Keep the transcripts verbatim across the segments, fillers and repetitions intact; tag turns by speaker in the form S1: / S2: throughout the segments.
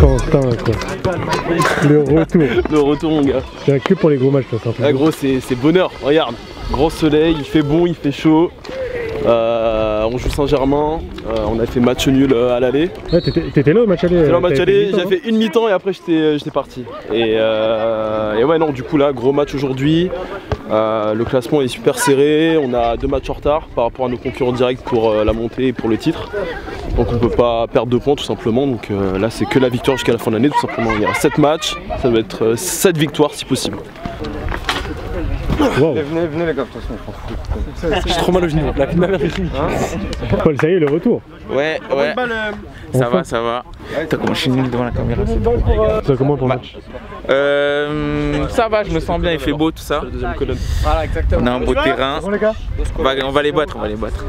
S1: Quentin quoi. Le retour.
S2: Le retour mon gars.
S1: C'est que pour les gros matchs ça.
S2: Ah gros c'est bonheur, regarde. Grand soleil, il fait bon, il fait chaud. Euh, on joue Saint-Germain, euh, on a fait match nul à l'aller.
S1: Ouais, t'étais là au match aller?
S2: J'étais là au match aller, j'ai fait une mi-temps et après j'étais parti. Et, euh, et ouais non du coup là, gros match aujourd'hui. Euh, le classement est super serré, on a deux matchs en retard par rapport à nos concurrents directs pour euh, la montée et pour le titre. Donc on peut pas perdre de points tout simplement. Donc euh, là c'est que la victoire jusqu'à la fin de l'année tout simplement. Il y a sept matchs, ça doit être euh, sept victoires si possible.
S1: Wow.
S3: Venez, venez les gars, de toute façon, je m'en fous.
S2: J'ai trop mal au genou, la vie de ma mère est finie.
S1: Paul, ça y est, le retour.
S4: Ouais, ouais. Ça va, ça va. T'as comment je suis nul devant la caméra.
S1: Ça comment pour le match?
S4: Euh, ça va, je me sens bien, il fait beau tout ça.
S3: Voilà, exactement.
S4: On a un beau terrain. On va, on va les battre, on va les battre.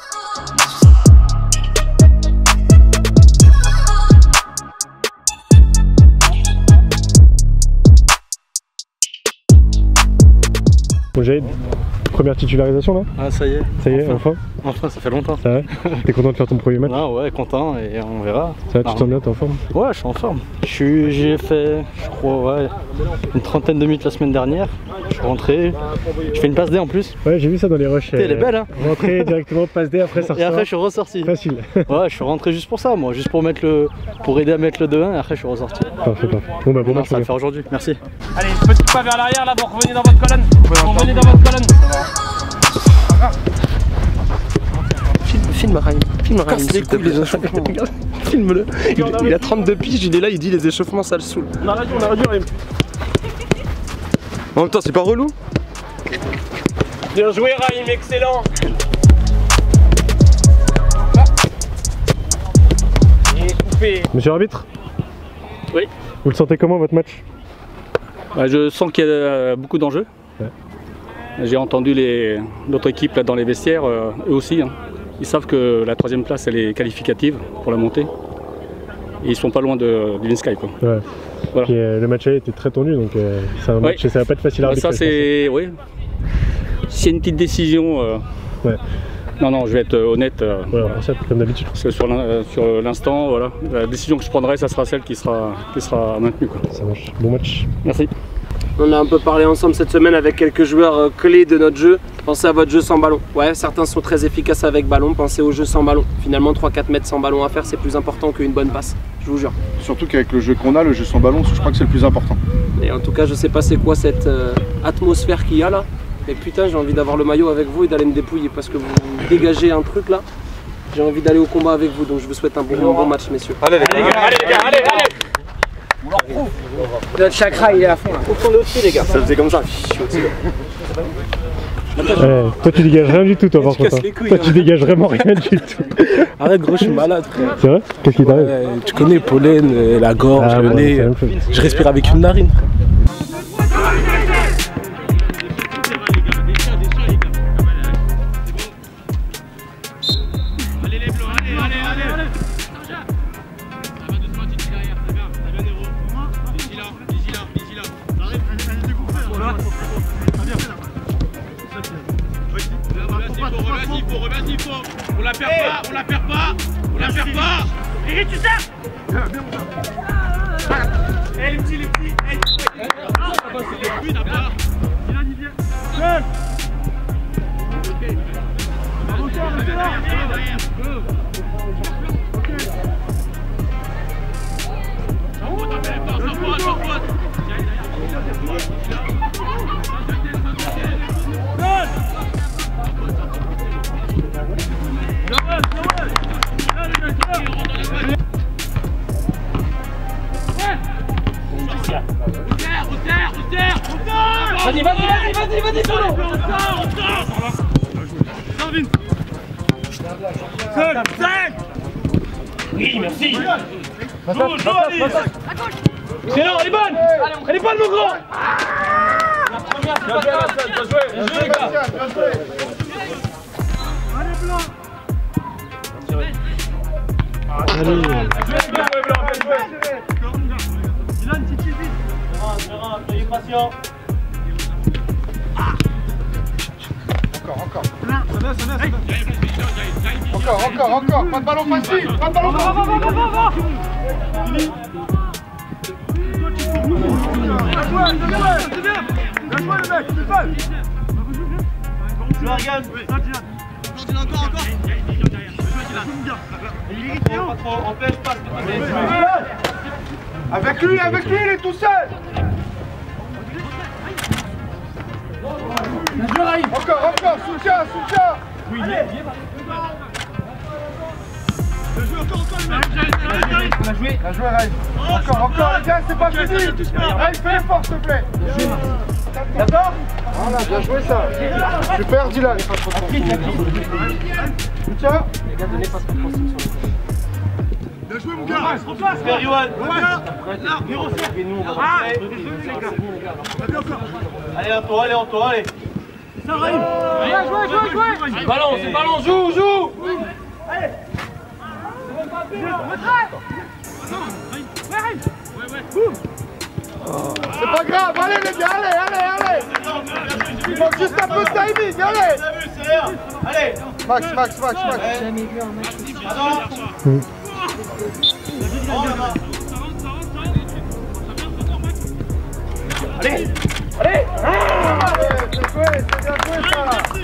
S1: Bon, j'ai première titularisation là?
S5: Ah ça y est.
S1: Ça y est,
S5: enfin.
S1: enfin?
S5: Enfin, ça fait longtemps.
S1: Ça va? T'es content de faire ton premier match?
S5: Ah ouais, content et on verra.
S1: Ça va, tu te sens bien, t'es en forme?
S5: Ouais, je suis en forme. J'ai fait, je crois, ouais, une trentaine de minutes la semaine dernière. Je suis rentré, je fais une passe D en plus.
S1: Ouais, j'ai vu ça dans les rushs.
S5: Elle est belle hein.
S1: Rentré directement, passe D, après ça ressort.
S5: Et après je suis ressorti.
S1: Facile.
S5: Ouais, je suis rentré juste pour ça, moi, juste pour mettre le, pour aider à mettre le deux un et après je suis ressorti.
S1: Parfait, parfait. Bon bah bon match.
S5: Ça va le faire aujourd'hui, merci.
S6: Allez, petit pas vers l'arrière là, vous revenez dans votre colonne. Vous revenez dans votre colonne.
S2: Filme Ryan, filme Ryan, s'il te plaît. Filme-le. Il, il a trente-deux piges, il est là, il dit les échauffements ça le saoule.
S6: On a réduit, on a réduit Ryan.
S2: En même temps, c'est pas relou.
S6: Bien joué Ryan, excellent. Et coupé.
S1: Monsieur l'arbitre?
S5: Oui.
S1: Vous le sentez comment votre match?
S5: Bah, je sens qu'il y a beaucoup d'enjeux.
S1: Ouais.
S5: J'ai entendu les d'autres équipes là dans les vestiaires, euh, eux aussi. Hein. Ils savent que la troisième place elle est qualificative pour la montée. Et ils sont pas loin de, de l'Insky quoi.
S1: Ouais.
S5: Voilà.
S1: Puis, euh, le match était très tendu donc euh, c'est un match, ouais. Ça va pas être facile à arbitrer.
S5: Ça c'est, oui. S'il y a une petite décision, euh...
S1: ouais.
S5: Non non, je vais être honnête. Euh...
S1: Ouais, ça comme d'habitude.
S5: Parce que sur l'instant, voilà, la décision que je prendrai, ça sera celle qui sera qui sera maintenue quoi.
S1: Ça marche. Bon match.
S5: Merci.
S6: On a un peu parlé ensemble cette semaine avec quelques joueurs clés de notre jeu. Pensez à votre jeu sans ballon. Ouais, certains sont très efficaces avec ballon. Pensez au jeu sans ballon. Finalement, trois quatre mètres sans ballon à faire, c'est plus important qu'une bonne passe. Je vous jure.
S3: Surtout qu'avec le jeu qu'on a, le jeu sans ballon, je crois que c'est le plus important.
S6: Et en tout cas, je sais pas c'est quoi cette euh, atmosphère qu'il y a là. Mais putain, j'ai envie d'avoir le maillot avec vous et d'aller me dépouiller parce que vous dégagez un truc là. J'ai envie d'aller au combat avec vous. Donc je vous souhaite un bon, un bon match, messieurs.
S2: Allez les gars,
S6: allez les gars, allez, allez. On leur prouve. Notre chakra il est à fond là. Faut qu'on est au-dessus les gars.
S2: Ça faisait comme ça.
S1: Ouais, toi tu dégages rien du tout toi par contre. Toi tu dégages vraiment rien du tout.
S7: Arrête gros, je suis malade frère.
S1: C'est vrai? Qu'est-ce qui t'arrive?
S7: euh, Tu connais pollen, euh, la gorge,
S1: ah,
S7: le
S1: bon,
S7: nez. Je respire avec une narine.
S6: On la perd pas, on la perd pas, on la perd pas. Riri, tu sers. Eh les petits, les petits. C'est une à part. Dylan, il vient. Seul. Ok. Encore, restez là. Ok. Sans faute, appelle pas, sans faute, sans faute. Seul. Vas-y, vas-y, vas-y, vas-y, vas-y, solo. Seul, seul. Oui, merci. C'est non, elle est bonne. Elle est bonne, mon grand. La première, c'est pas grave. Bien joué, bien joué, les gars. Allez, blanc.
S1: Allez.
S6: Dylan, si tu vis. Soyez patient.
S3: Encore, encore. Encore, encore, encore. Pas de ballon facile. Pas de ballon facile. Avec lui, avec lui, il est tout seul. Encore, encore, soutien, soutien. Oui, allez. Bien joué, bien joué, Ray. Encore, encore, les gars, c'est pas fini. Ray, fais l'effort, s'il te plaît. D'accord? Voilà, bien joué ça. Super, Dylan. Soutien. Les gars, donnez pas trop de construction. Bien joué, mon gars. Super, Yoann. Allez, en toi, allez, en toi, allez. Ça arrive. Jouez, jouez, jouez, jouez. Ballon, c'est ballon, joue, joue. Allez. C'est pas grave, allez les gars, allez, allez, allez. Il manque juste un peu de timing, allez. Allez. Max, Max, Max, Max. Jamais vu un match. Allez, allez. C'est joué, c'est bien joué ça.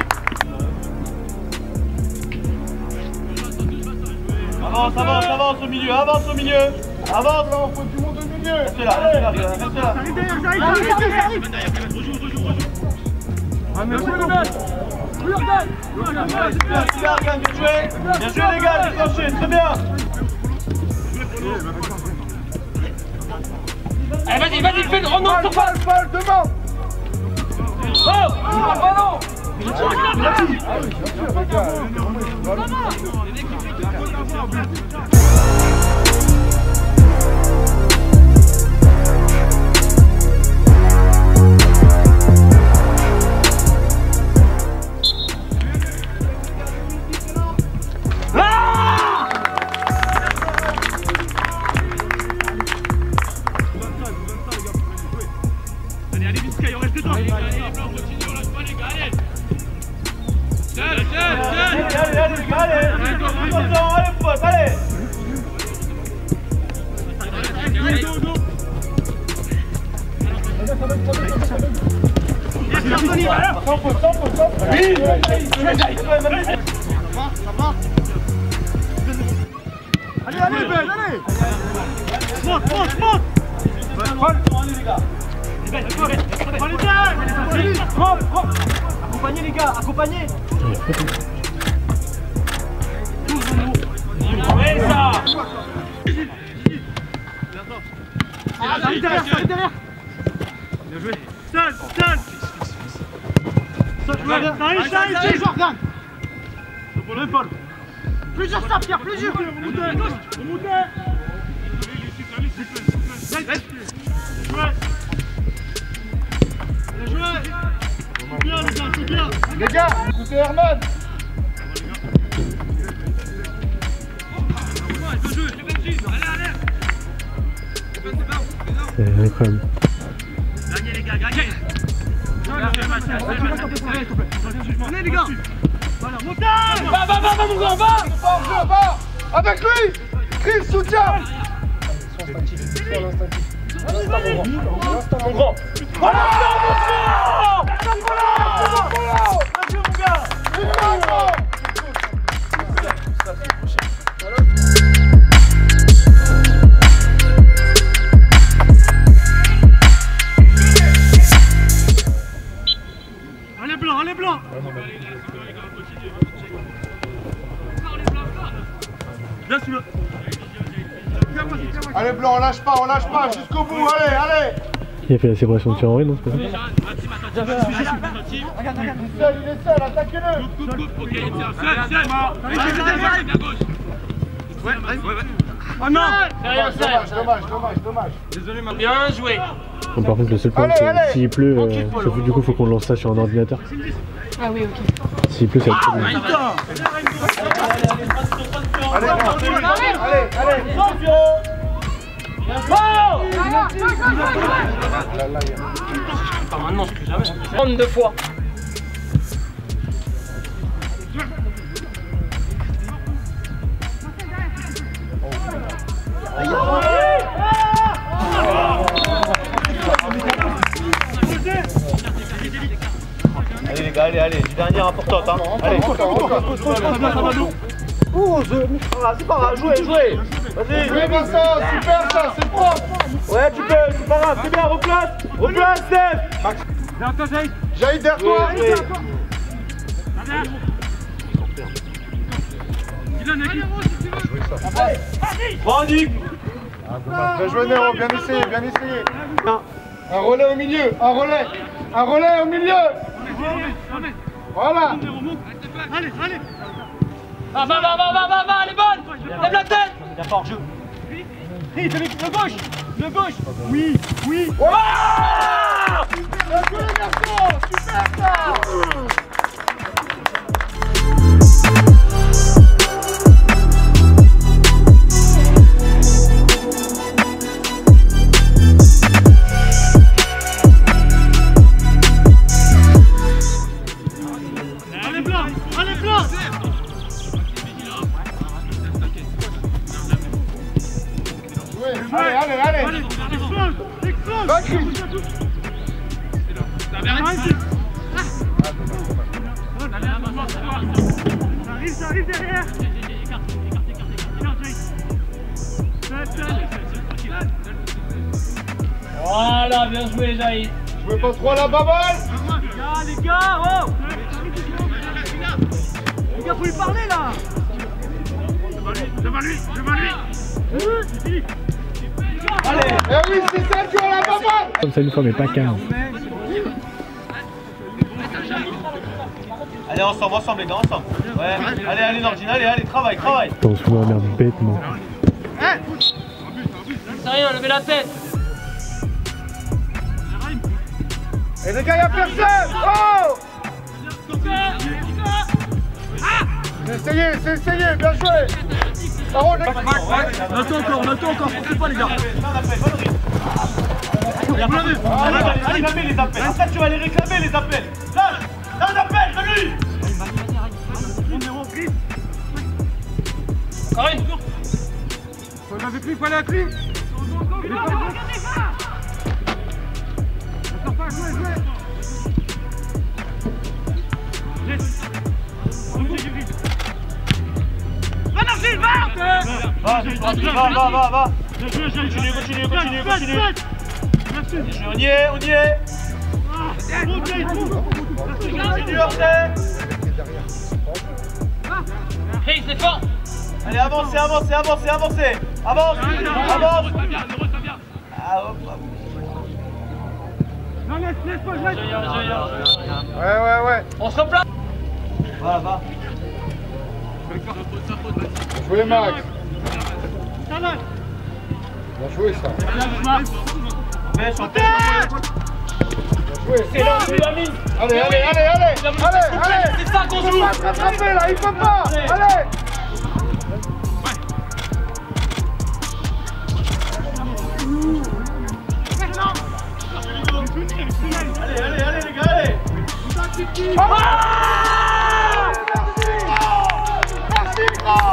S3: Avance, avance, avance au milieu, avance au milieu. Avance, là, on faut du monde au milieu. Restez là, restez là, restez là. J'arrive derrière, j'arrive, j'arrive, j'arrive. Rejoue, rejoue, rejoue. Ah, mais c'est le bête. Oui, regarde. Bien joué, bien joué les gars, décroché, très bien. Allez, vas-y, vas-y, fais le renom, sur balle, balle, devant. Oh, ballon. Allez, allez, Ben, allez. Monte, monte, monte. Allez, les gars. Accompagnez les gars, accompagnez. Ouais, ça. Ah, j'arrive derrière, j'arrive derrière. Bien joué. Seul, seul. J'arrive, j'arrive, j'arrive, Jordan. Pour l'épaule. Plusieurs ça, Pierre, plusieurs. Remontez, remontez. Les gars, écoutez Herman.
S1: C'est incroyable.
S8: Gagnez les gars, gagnez. Venez les gars. Voilà, montez. Va, va, va, va mon gars, va.
S3: Va, va. Avec lui. Chris, soutien. Mon grand. Voilà,
S8: allez blanc, allez blanc.
S3: Allez blanc, on lâche pas, on lâche pas, jusqu'au bout, allez, allez.
S1: Il a fait la séparation de Thierry, non, c'est pas ça?
S3: Il est seul, il est seul, attaquez-le.
S8: Oh non.
S3: Dommage, dommage, dommage, dommage, dommage.
S8: Désolé, ma bien joué.
S1: Bon, par contre, le seul problème,
S3: Allez,
S1: c'est s'il pleut, euh, faut- du coup, il faut qu'on lance ça sur un ordinateur.
S9: Ah oui, ok.
S1: S'il pleut, ça va être très bien.
S3: Allez, allez, allez, allez.
S6: Pas maintenant, je ne jamais. trente-deux fois.
S3: Allez, allez, allez, du dernier importante. Hein. Allez, oh, c'est pas grave, jouez, jouez. Vas-y.
S9: Jouez, Vincent, super ça, c'est propre.
S3: Ouais, tu peux, c'est pas grave, c'est bien, replace. Replace, Steph.
S9: Derrière toi, Jaïd. Jaïd, derrière toi.
S3: Bon, Nick.
S9: Bien joué, Néro, bien essayé, bien essayé. Un relais au milieu, un relais. Un relais au milieu. Voilà.
S8: Allez, allez.
S3: Va, va, va, va, va, va, va, elle est bonne. Lève la tête. Il a pas hors-jeu.
S8: Le gauche. Le gauche. Oui, oui.
S9: Bien joué, les garçons. Super ça. Allez, allez, allez.
S8: Explose, explose.
S9: Va, Chris.
S8: Ça arrive, ça arrive derrière.
S3: Voilà, bien joué, Jaïd.
S9: Jouez pas trop la baballe.
S3: Les gars, les gars, oh.
S8: Les gars, faut lui parler là. Devant lui, devant lui.
S3: Allez.
S9: Eh oui, c'est ça qui a la baballe.
S1: Comme ça une fois, mais pas quinze.
S3: Allez, ensemble, ensemble, les gars, ensemble. Ouais, allez, allez, Nordine, allez, allez, travaille, travaille.
S1: On se m'emmerde bêtement.
S3: C'est rien, levez la tête.
S9: Et les gars, y'a personne. Oh. C'est essayé, c'est essayé, bien joué. Bravo, les gars.
S3: On attend encore, on attend encore, forcez pas, les gars. Allez, réclamer les appels. Après, tu vas les réclamer, les appels. Lâche, lâche l'appel, de lui. Karine.
S9: Faut aller avec lui, faut aller avec lui.
S8: Va, Narcisse, va.
S3: Va, va, va, va. Continue, continue, continue, continue. On y est, on y est. Continue après. Chris, c'est fort. Allez, avancez, avancez, avancez, avancez. Avance, avance. Ah, hop, hop.
S8: Non, laisse, laisse pas, laisse.
S9: Ouais, ouais, ouais.
S3: On se replace. Va, va.
S9: Jouez, Max.
S8: Ça va.
S9: Bien joué, ça.
S3: Mais chantez.
S9: C'est là, c'est la mine. Allez, allez, allez, allez. Allez, allez.
S3: C'est ça qu'on
S9: Il
S3: joue.
S9: peut pas se rattraper là, il peut pas. Allez.
S3: Allez, allez, allez, les gars, allez.
S9: Ah, merci. Merci, grand.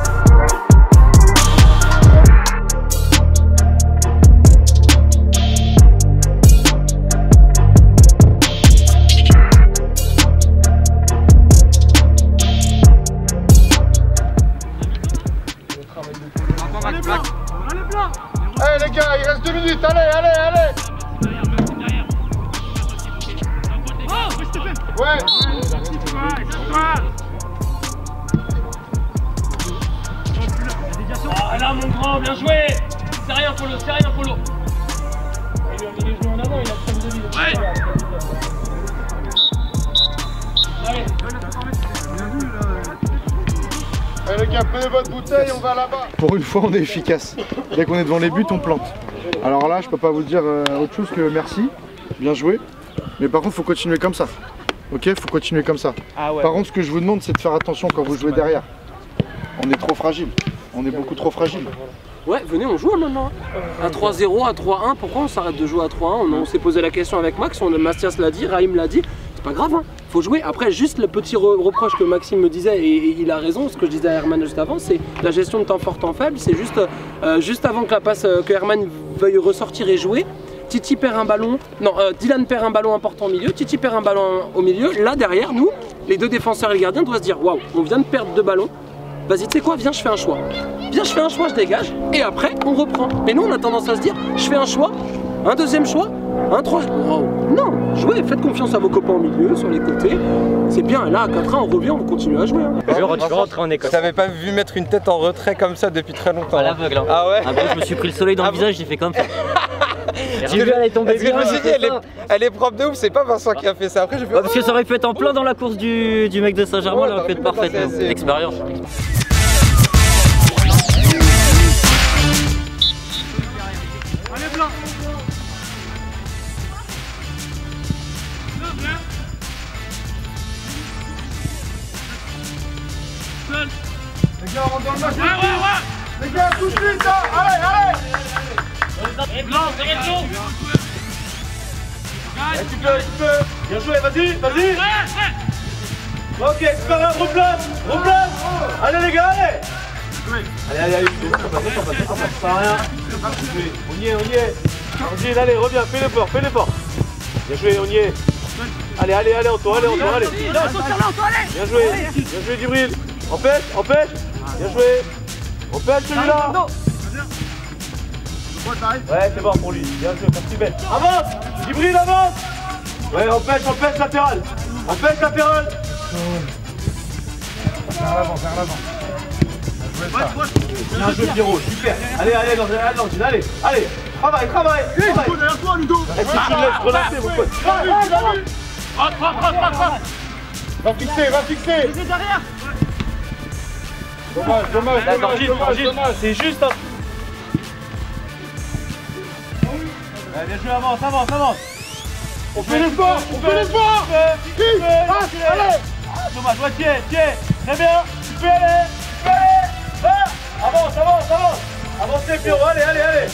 S9: Allez les gars, il reste deux minutes, allez, allez, allez. Ouais.
S3: Ah là mon grand, bien joué. C'est rien Polo, c'est rien Polo. Il est joué en avant, il a trente-deux minutes. Ouais. Allez.
S9: Allez les gars, prenez votre bouteille, on va là-bas. Pour une fois, on est efficace. Dès qu'on est devant les buts, on plante. Alors là, je peux pas vous dire euh, autre chose que merci, bien joué. Mais par contre, faut continuer comme ça. Ok, faut continuer comme ça.
S3: Ah ouais.
S9: Par contre, ce que je vous demande, c'est de faire attention quand vous jouez derrière. On est trop fragile. On est beaucoup trop fragile.
S6: Ouais, venez, on joue maintenant. À trois zéro, à trois un, pourquoi on s'arrête de jouer à trois un? On, on s'est posé la question avec Max, on, Mathias l'a dit, Raïm l'a dit. C'est pas grave, hein. Faut jouer. Après, juste le petit re reproche que Maxime me disait, et, et il a raison, ce que je disais à Herman juste avant, c'est la gestion de temps fort, temps faible. C'est juste, euh, juste avant que la passe, euh, que Herman veuille ressortir et jouer, Titi perd un ballon, non, euh, Dylan perd un ballon important au milieu, Titi perd un ballon au milieu. Là derrière, nous, les deux défenseurs et le gardien doivent se dire waouh, on vient de perdre deux ballons. Vas-y, tu sais quoi, viens, je fais un choix. Viens, je fais un choix, je dégage, et après, on reprend. Mais nous, on a tendance à se dire, je fais un choix, un deuxième choix, un troisième. Oh, non, jouez, faites confiance à vos copains au milieu, sur les côtés. C'est bien, là, à quatre un, on revient, on continue à jouer. Hein.
S10: Je rentre, rentre en Écosse.
S11: Je t'avais pas vu mettre une tête en retrait comme ça depuis très longtemps.
S10: À l'aveugle. Hein.
S11: Ah ouais.
S10: Après, je me suis pris le soleil dans le
S11: ah
S10: visage, j'ai fait comme ça. J'ai vu, elle est tombée bien.
S11: Je me suis dit, elle est, elle est propre de ouf, c'est pas Vincent qui a fait ça. Après, j'ai fait.
S10: Ouais, parce que ça aurait pu être en plein dans la course du, du mec de Saint-Germain, elle aurait pu être parfaite. L'expérience.
S3: Allez, blanc.
S9: Les gars, on rentre dans le match.
S3: Ouais, ouais, ouais.
S9: Les gars, tout de suite, là. Allez, allez.
S3: Blanc, c'est rétro.
S2: Ouais, tu peux, tu peux. Bien joué, vas-y, vas-y. Ok, super, replace, replace. Allez les gars, allez. Allez, allez, allez, ça passe, ça passe, ça passe, ça sert à rien. On y est, on y est. Angine, allez, reviens, fais l'effort, fais l'effort. Bien joué, on y est. Allez, allez, allez, Anto, allez, Anto, allez. Bien joué, bien joué, Djibril. Empêche, empêche. Bien joué. Empêche celui-là. Ouais, c'est bon pour lui. Bien joué, merci belle. Avance, Djibril, avance. Ouais, empêche, empêche latéral. Empêche latéral.
S9: Vers l'avant, vers l'avant.
S2: Bien joué, Pierrot, super. Allez, allez, allez, allez, allez, allez. Travaille, travaille. Travaille.
S3: Derrière toi, Ludo.
S2: Est-ce que tu me laisses relancer, mon pote?
S3: Rentre, rentre, rentre, rentre.
S9: Va fixer, va fixer.
S3: Derrière.
S9: Dommage, dommage, dommage, dommage, dommage.
S2: C'est juste un... Ouais, bien joué, avance, avance, avance.
S9: On fait l'effort, on fait l'effort. Qui passe, allez.
S2: Dommage, ouais, tiens, tiens. Très bien, tu peux aller, tu peux aller. Ah, avance, avance, avance. Avancez, Pierrot, allez, allez, allez.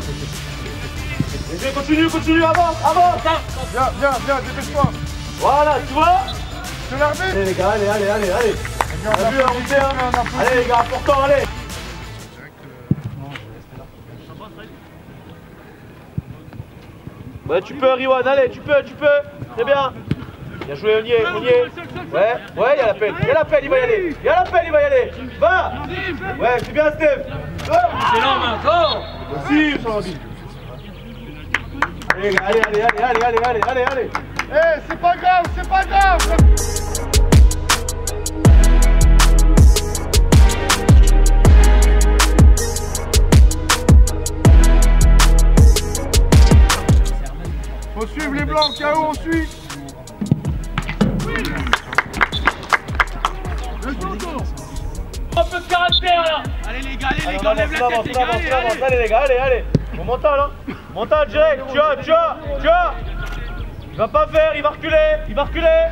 S2: Et continue, continue, avance, avance.
S9: Viens, viens, viens, dépêche-toi.
S2: Voilà, tu vois.
S9: Je l'arbitre.
S2: Allez les gars, allez, allez, allez, allez. On a vu, on fait, hein. Allez les gars, important, allez. Ouais, tu peux, Riwan, allez, tu peux, tu peux. Très bien. Bien joué, on y est, on y est. Ouais, ouais, il y a la peine, il y a la peine, il va y aller. Il y a la peine, il va y aller. Va. Ouais, c'est bien, Steph. C'est long, maintenant. Aussi, sur la bille. Allez, allez, allez, allez, allez, allez, allez, allez, allez.
S9: Eh, c'est pas grave, c'est pas grave. Faut suivre les blancs, K O, on suit.
S3: Un peu de caractère là. Allez les gars, allez les gars, lève la tête les gars, allez, allez.
S2: Allez les gars, allez, allez. Mon mental, hein. Mental direct, tu as, tu as, tu as. Il va pas faire, il va reculer, il va reculer.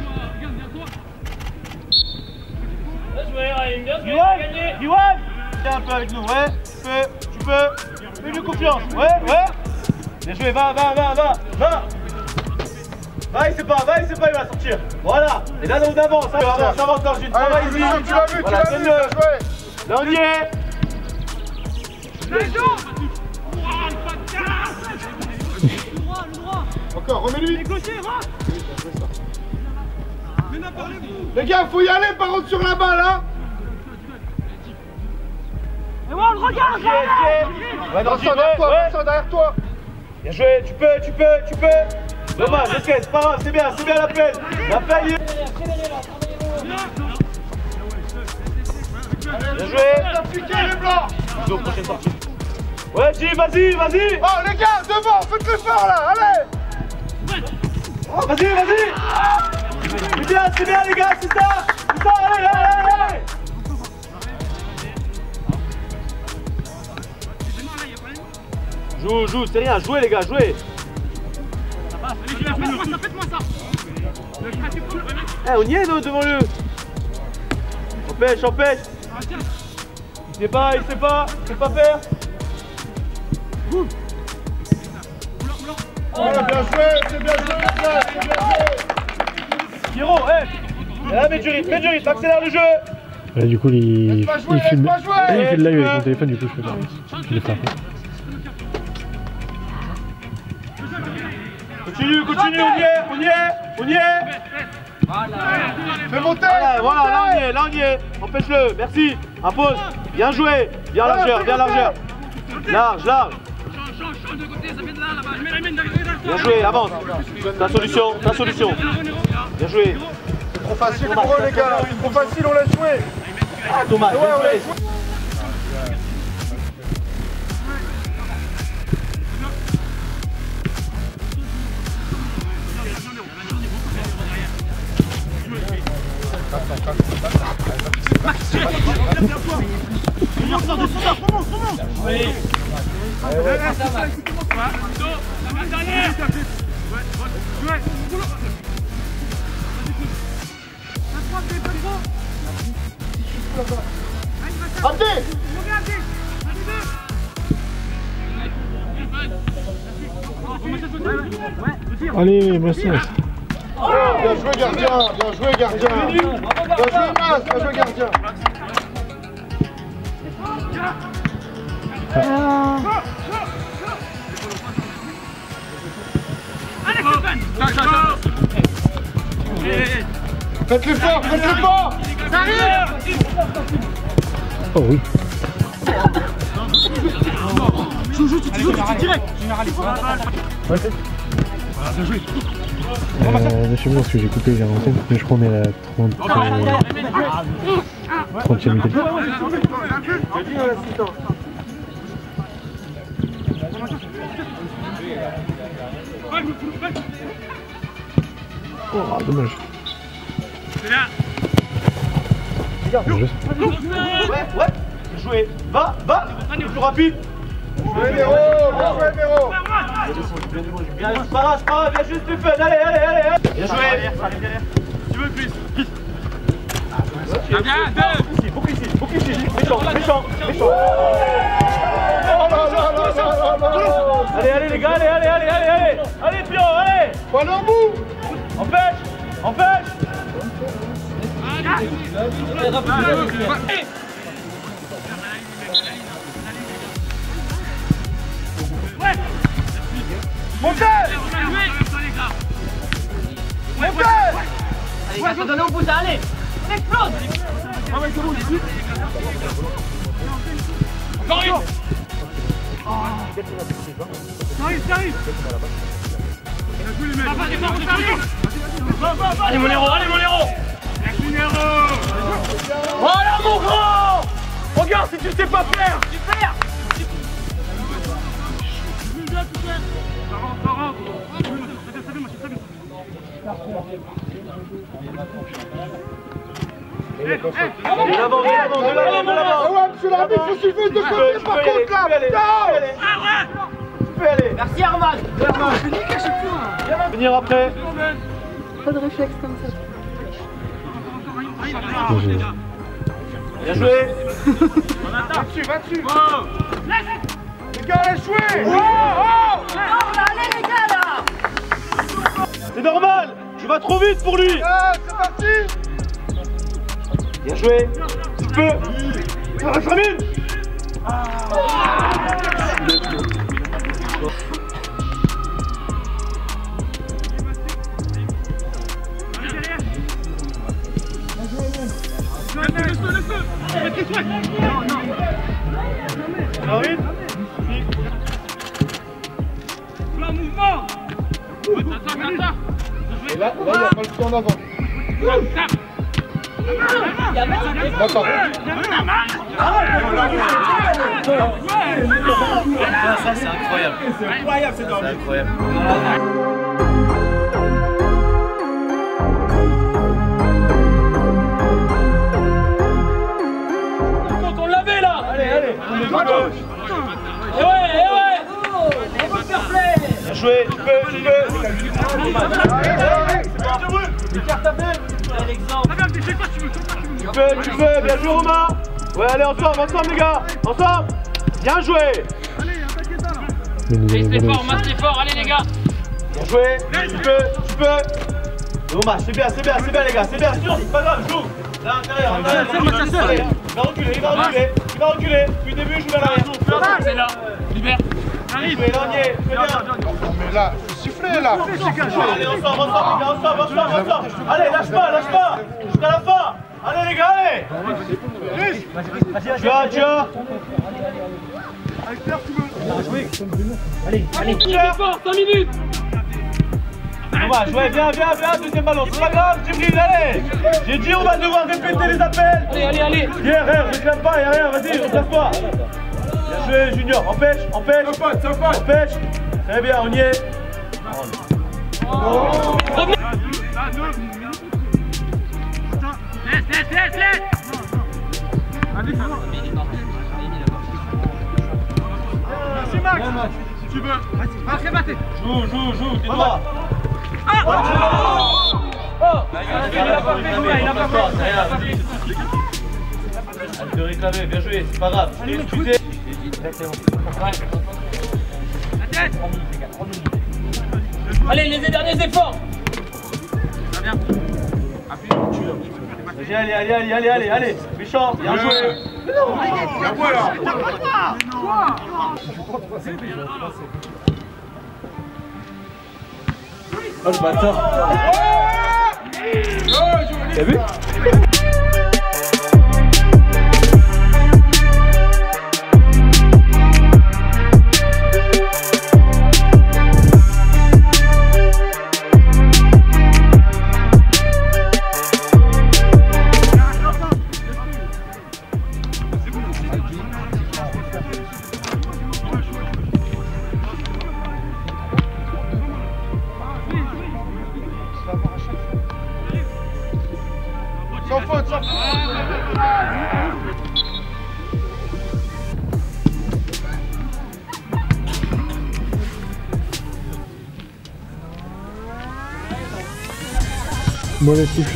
S3: Bien joué, Raïm, bien joué,
S2: Diwan,
S3: gagné.
S2: Diwan. Viens un peu avec nous, ouais. Tu peux, tu peux. Fais-lui confiance, ouais, ouais. Bien joué, va, va, va, va, va. Va, il sait pas, va, il sait pas, il va sortir. Voilà. Et là, on avance, hein. avance, avance, avance. Travaille ici.
S9: Tu l'as vu, tu l'as vu, bien joué.
S2: Là, on y est.
S9: Encore, remets-lui. Les gars, faut y aller par contre sur la balle, hein.
S3: Et moi, on le regarde.
S2: Ouais, non,
S9: Vincent, derrière toi, Vincent, derrière toi.
S2: Bien joué, tu peux, tu peux, tu peux. Dommage, ok, c'est pas grave, c'est bien, c'est bien l'appel. L'appel, il est... Bien joué.
S9: Les blancs.
S2: Ludo, prochaine sortie. Ouais, Jim, vas-y, vas-y.
S9: Oh, les gars, devant, faites l'effort là, allez.
S2: Oh, vas-y, vas-y. C'est bien, c'est bien, les gars, c'est ça. C'est ça, allez, allez, allez. Joue, joue, c'est rien, jouez, les gars, jouez. Eh, on y est, nous, devant le. Empêche, empêche. Il sait pas, il sait pas, il sait pas faire.
S9: Oh, bien joué, c'est bien joué, c'est bien joué.
S2: Pierrot, eh. Là, mets du rythme, mets du rythme, accélère le jeu.
S1: Et du coup, il, il
S9: jouer,
S1: filme.
S9: pas jouer.
S1: Il fait le live avec mon téléphone, du coup, je fais pas. Je l'ai fait après.
S3: Continue, continue, on y est, on y est, on y est. Fais monter. Voilà, voilà, là on y est, là on y est. Empêche-le, merci. Impose. Bien joué. Bien largeur, bien largeur. Large, large. Bien joué, avance. Ta solution, ta solution. Bien joué.
S9: C'est trop facile pour eux les gars, c'est trop facile, on laisse jouer.
S3: Ah Thomas,
S9: ouais, on laisse.
S1: Allez, merci.
S9: Bien joué gardien, bien joué gardien. Bien joué Mas, bien joué gardien. Faites-le fort, faites-le fort.
S8: Ça arrive.
S1: Oh oui.
S8: Joue, joue, tu joues, tu direct.
S1: Euh, je sais pas parce que j'ai coupé les avancées, mais je crois qu'on est à la trentième minute. Oh, dommage.
S3: Ouais, ouais. Bien joué. Va, va. Le plus rapide.
S9: Bien joué Néro, bien joué Néro.
S3: Bien, c'est pas grave, c'est pas grave, viens juste du fun, allez, allez, allez, allez. Bien joué. Tu veux plus. Ah bien, deux. Ici, beaucoup ici, beaucoup ici. Méchant, méchant, méchant. Allez, allez les gars, allez, allez, allez, allez, allez. Allez Pio, allez.
S9: Ballon au bout.
S3: Empêche, empêche.
S8: Montez! Montez! Allez, gars, faut donner au bout, ça, allez! On explose! Ah ouais, c'est bon, vite! Encore une! Ça arrive, ça arrive! Allez, mon héros, allez, mon héros! Merci, héros! Voilà, mon grand! Regarde si tu sais pas faire! Super!
S3: De l'avant, de l'avant, de l'avant, de l'avant.
S9: Ouais, monsieur l'arbitre, faut suivre de côté par contre là.
S3: Tu peux aller.
S8: Merci Armand.
S3: Venir après.
S12: Pas de réflexe comme ça.
S3: Bien joué.
S9: Va dessus, va dessus. Les gars, allez jouer.
S8: Oh, oh. Allez les gars là.
S3: C'est normal. Tu vas trop vite pour lui.
S9: Ah, c'est parti.
S3: Bien joué. Tu peux. Ah, termine. Arrête.
S8: Plan mouvement.
S9: Et là, là, il n'y a pas le pied en avant. D'accord.
S10: Ça, c'est incroyable.
S3: C'est incroyable, c'est
S10: incroyable.
S8: On l'avait là.
S3: Allez, allez.
S8: Eh ouais, eh ouais. Et vous fair play.
S3: Bien joué, tu peux, tu peux. Les cartes à faire.
S8: L'exemple.
S3: Tu peux, tu peux, bien joué Romain. Ouais, allez, ensemble, ensemble les gars. Ensemble. Bien joué.
S8: Masse fort, masse fort, allez les gars.
S3: Bien joué, tu peux, tu peux. Romain, c'est bien, c'est bien, c'est bien les gars, c'est bien, c'est pas grave, joue. Là, intérieur, intérieur. Allez, il va reculer, il va reculer, il va reculer. Depuis le début, je joue vers l'arrière.
S8: C'est là, libère.
S3: Arrive, là on y est, très bien.
S9: Mais là, sifflez là.
S3: Allez, on sort, on sort, les gars, on sort, on sort, on sort. Allez, lâche pas, lâche pas. Jusqu'à la fin. Allez les gars, allez. Tu as, tu as.
S8: Allez, allez, cinq minutes.
S3: On va jouer, viens, viens, viens, deuxième ballon, c'est pas grave, Djibril, allez. J'ai dit on va devoir répéter les appels.
S8: Allez, allez, allez.
S3: Hier, rien, réclame pas, y'a rien, vas-y, replace-toi. Bien joué, Junior, empêche, empêche. Empêche. Très bien, on y est.
S8: Laisse, laisse, laisse, laisse.
S3: Merci Max. Si tu veux.
S8: Marquez, battez.
S3: Joue, joue, joue, tes doigts.
S8: Ah oh oh il a pas fait jouer, il a pas fait.
S3: Elle te réclamait, bien joué, c'est pas grave, je t'ai excusé.
S8: La tête. Allez, les derniers efforts.
S3: Allez, allez, allez, allez, allez, allez, allez, méchant, bien joué.
S8: Y'a quoi là?
S3: Oh le bâtard. T'as vu?
S9: Sans faute, sans faute.
S1: Mauvais touche.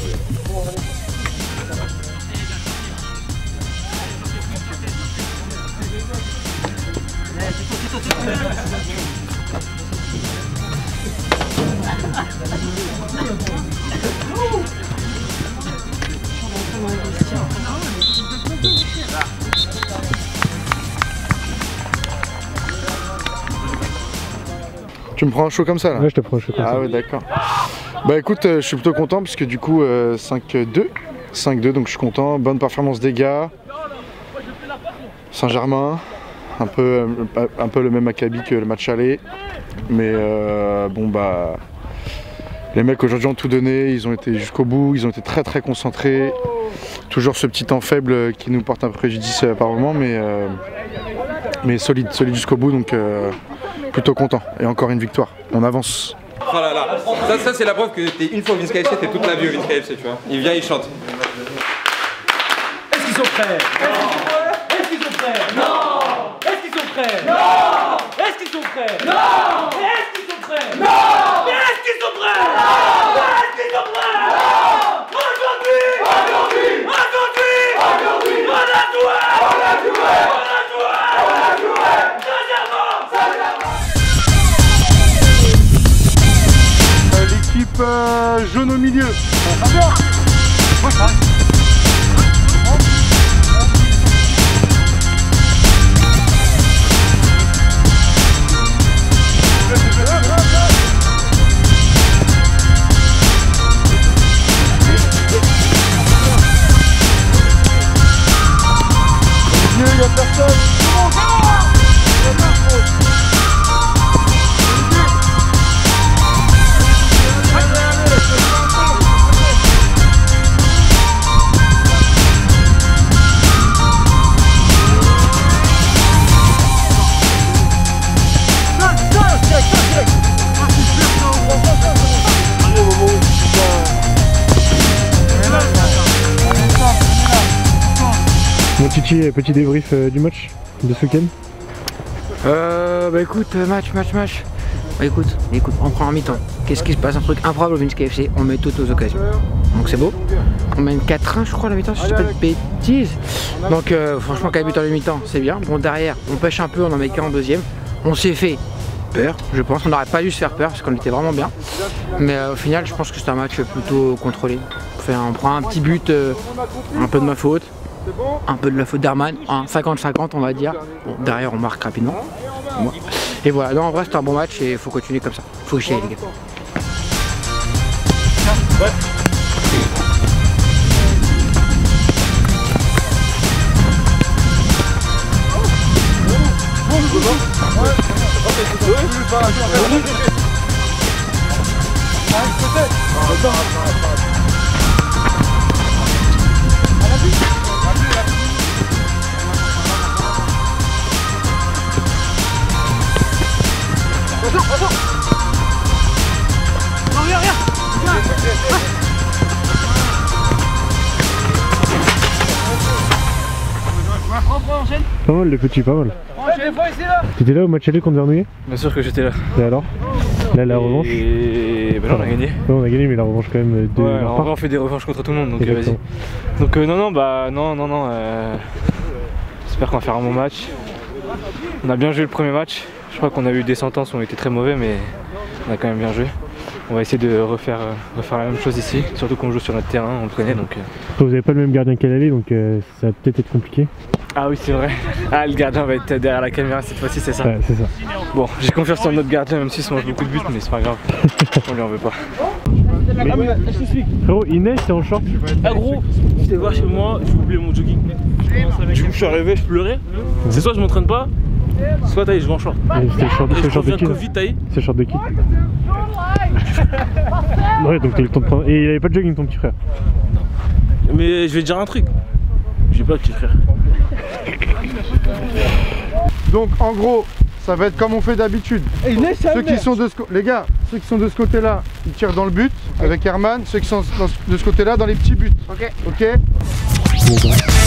S9: Tu me prends un show comme ça là?
S1: Ouais, je te prends un show comme ça.
S9: Ah ouais, d'accord. Bah écoute, euh, je suis plutôt content parce que du coup euh, cinq deux, cinq deux, donc je suis content. Bonne performance des gars. Saint-Germain, un peu, euh, un peu le même acabit que le match aller. Mais euh, bon bah... Les mecs aujourd'hui ont tout donné, ils ont été jusqu'au bout, ils ont été très très concentrés. Toujours ce petit temps faible qui nous porte un préjudice par moment, mais, euh, mais solide, solide jusqu'au bout, donc euh, plutôt content. Et encore une victoire, on avance.
S11: Oh là là, ça, ça c'est la preuve que t'es une fois au Vince K F C, t'es toute la vie au Vince K F C, tu vois. Il vient, il chante.
S8: Est-ce qu'ils sont prêts? Est-ce qu'ils sont prêts? Non! Est-ce qu'ils sont prêts? Non! Est-ce qu'ils sont prêts? Non! Est-ce qu'ils sont prêts? Non! Est-ce qu'ils sont prêts? Non! Est-ce qu'ils sont prêts? Non! Aujourd'hui! Aujourd'hui! Aujourd'hui! Aujourd'hui! On a joué! On a joué! On a joué! On a joué! Saint-Germain! Saint-Germain!
S9: L'équipe euh, jaune au milieu. Il n'y a personne.
S1: Mon Titi, petit débrief euh, du match de ce week-end.
S13: Euh, bah écoute, match, match, match. Bah écoute, écoute, on prend en mi-temps. Qu'est-ce qui se passe? Un truc improbable au Vince K F C, on met toutes aux occasions. Donc c'est beau. On mène quatre un je crois à la mi-temps, si je dis pas de bêtises. Donc euh, franchement, qu'à but en mi-temps, c'est bien. Bon, derrière, on pêche un peu, on en met qu'un en deuxième. On s'est fait peur, je pense. On n'aurait pas dû se faire peur parce qu'on était vraiment bien. Mais euh, au final, je pense que c'est un match plutôt contrôlé. Enfin, on prend un petit but, euh, un peu de ma faute. un peu de la faute d'Herman, hein, cinquante cinquante on va dire. Bon, derrière on marque rapidement. Bon. Et voilà, non en vrai c'était un bon match et il faut continuer comme ça. Faut chier les gars. Ouais.
S1: Pas mal les petits, pas mal. T'étais là au match aller contre Vernouillet?
S14: Bien sûr que j'étais là.
S1: Et alors? Là la revanche?
S14: Et bah là on a gagné.
S1: Ouais, on a gagné mais la revanche quand même de...
S14: Ouais, en vrai on fait des revanches contre tout le monde donc euh, vas-y. Donc euh, non non bah non non non euh... j'espère qu'on va faire un bon match. On a bien joué le premier match. Je crois qu'on a eu des sentences où on était très mauvais mais on a quand même bien joué. On va essayer de refaire, euh, refaire la même chose ici, surtout qu'on joue sur notre terrain, on le connaît donc... Euh...
S1: Vous n'avez pas le même gardien qu'à l'aller donc euh, ça va peut-être être compliqué.
S14: Ah oui c'est vrai, ah le gardien va être derrière la caméra cette fois-ci c'est ça.
S1: Ouais c'est ça.
S14: Bon j'ai confiance en notre gardien même s'il se mange beaucoup de buts mais c'est pas grave, on lui en veut pas.
S1: Frérot il neige t'es en short?
S15: Ah gros, j'étais voir chez moi, j'ai oublié mon jogging. Du coup je suis arrivé, je pleurais. C'est soit je m'entraîne pas, soit taille je vais en short.
S1: C'est le short de, short de qui? C'est le short de qui? Ouais donc t'as eu le temps de prendre... Et il avait pas de jogging ton petit frère?
S15: Mais je vais te dire un truc, j'ai pas de petit frère.
S9: Donc en gros, ça va être comme on fait d'habitude. Ceux qui sont de ce les gars, ceux qui sont de ce côté-là, ils tirent dans le but avec Herman. Ceux qui sont de ce côté-là, dans les petits buts. Ok. Ok.